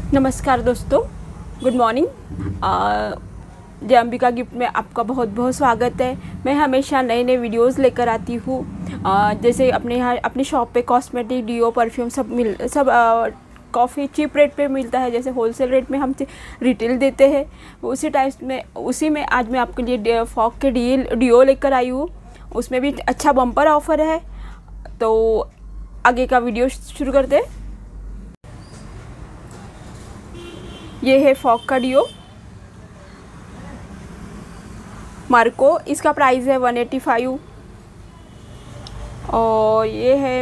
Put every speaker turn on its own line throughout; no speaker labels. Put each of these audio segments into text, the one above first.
नमस्कार दोस्तों, good morning. जय अंबिका गिफ्ट में आपका बहुत बहुत स्वागत है। मैं हमेशा नए नए वीडियोस लेकर आती हूँ। जैसे अपने यहाँ अपनी शॉप पे कॉस्मेटिक, डिओ, परफ्यूम सब काफ़ी चीप रेट पे मिलता है। जैसे होलसेल रेट में हम रिटेल देते हैं, उसी में आज मैं आपके लिए फॉग के डिओ लेकर आई हूँ। उसमें भी अच्छा बम्पर ऑफ़र है। तो आगे का वीडियो शुरू करते हैं। ये है फॉग का डिओ मार्को। इसका प्राइस है 185। और ये है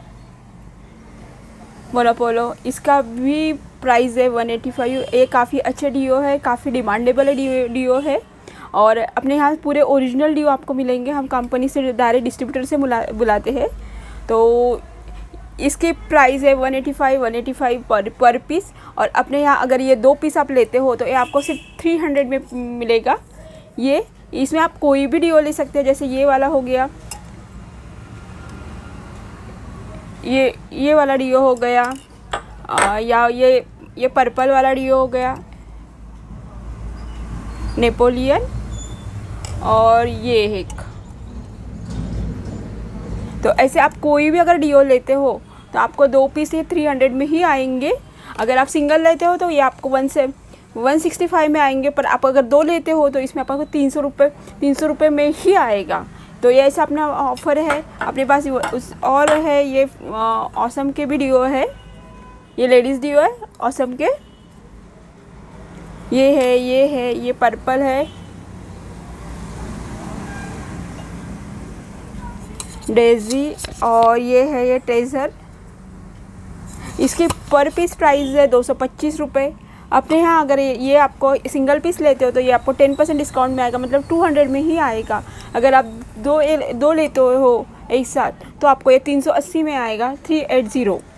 मोनोपोलो, इसका भी प्राइस है 185। ये काफ़ी अच्छा डिओ है, काफ़ी डिमांडेबल डिओ है। और अपने यहाँ पूरे ओरिजिनल डिओ आपको मिलेंगे। हम कंपनी से डायरेक्ट डिस्ट्रीब्यूटर से बुलाते हैं। तो इसकी प्राइस है 185 पर पीस। और अपने यहाँ अगर ये 2 पीस आप लेते हो तो ये आपको सिर्फ 300 में मिलेगा। ये इसमें आप कोई भी डिओ ले सकते हो। जैसे ये वाला हो गया, ये वाला डिओ हो गया, या ये पर्पल वाला डिओ हो गया, नेपोलियन, और ये एक। तो ऐसे आप कोई भी अगर डिओ लेते हो तो आपको 2 पीस ये 300 में ही आएंगे। अगर आप सिंगल लेते हो तो ये आपको 165 में आएंगे। पर आप अगर 2 लेते हो तो इसमें आपको 300 रुपये में ही आएगा। तो ये ऐसा अपना ऑफ़र है। अपने पास और है, ये ऑसम के भी डिओ है। ये लेडीज़ डिओ है ऑसम के। ये पर्पल है, डेजी, और ये ट्रेजर। इसकी पर पीस प्राइस है 225 रुपये। अपने यहाँ अगर ये आपको सिंगल पीस लेते हो तो ये आपको 10% डिस्काउंट में आएगा, मतलब 200 में ही आएगा। अगर आप दो लेते हो एक साथ तो आपको ये 380 में आएगा, 380।